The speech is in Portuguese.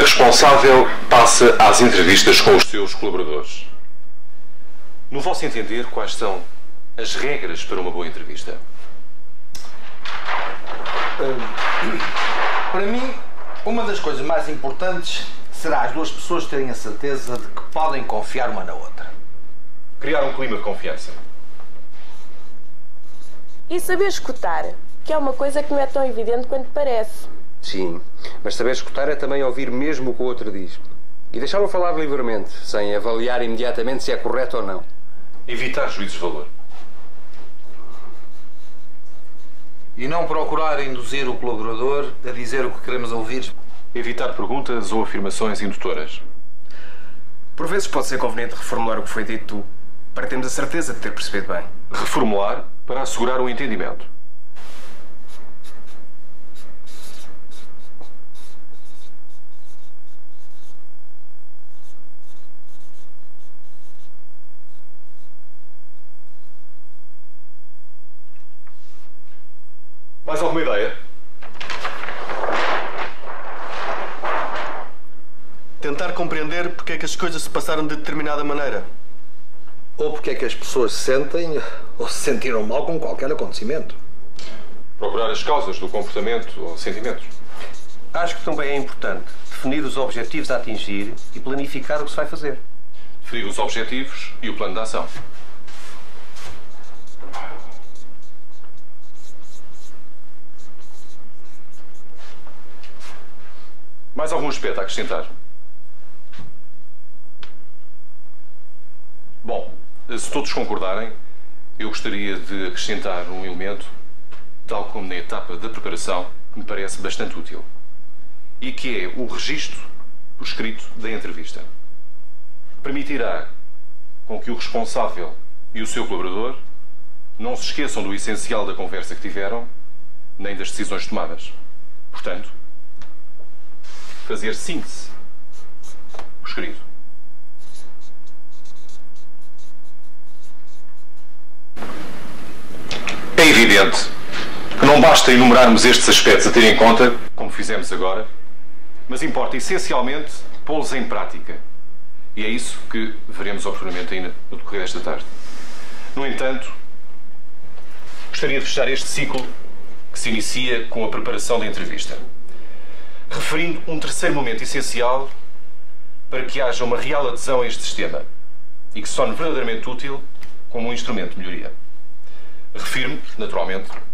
responsável passa às entrevistas com os seus colaboradores. No vosso entender, quais são as regras para uma boa entrevista? Para mim, uma das coisas mais importantes será as duas pessoas terem a certeza de que podem confiar uma na outra. Criar um clima de confiança. E saber escutar, que é uma coisa que não é tão evidente quanto parece. Sim, mas saber escutar é também ouvir mesmo o que o outro diz. E deixá-lo falar livremente, sem avaliar imediatamente se é correto ou não. Evitar juízos de valor. E não procurar induzir o colaborador a dizer o que queremos ouvir. Evitar perguntas ou afirmações indutoras. Por vezes pode ser conveniente reformular o que foi dito para termos a certeza de ter percebido bem. Reformular para assegurar o entendimento. Mais alguma ideia? Tentar compreender porque é que as coisas se passaram de determinada maneira. Ou porque é que as pessoas se sentem ou se sentiram mal com qualquer acontecimento. Procurar as causas do comportamento ou sentimentos. Acho que também é importante definir os objetivos a atingir e planificar o que se vai fazer. Definir os objetivos e o plano de ação. Mais algum aspecto a acrescentar? Bom, se todos concordarem, eu gostaria de acrescentar um elemento, tal como na etapa da preparação, que me parece bastante útil. E que é o registro por escrito da entrevista. Permitirá com que o responsável e o seu colaborador não se esqueçam do essencial da conversa que tiveram, nem das decisões tomadas. Portanto, fazer síntese por escrito. É evidente que não basta enumerarmos estes aspectos a ter em conta, como fizemos agora, mas importa essencialmente pô-los em prática. E é isso que veremos oportunamente ainda no decorrer desta tarde. No entanto, gostaria de fechar este ciclo que se inicia com a preparação da entrevista, referindo um terceiro momento essencial para que haja uma real adesão a este sistema e que se torne verdadeiramente útil como um instrumento de melhoria. Refiro-me, naturalmente,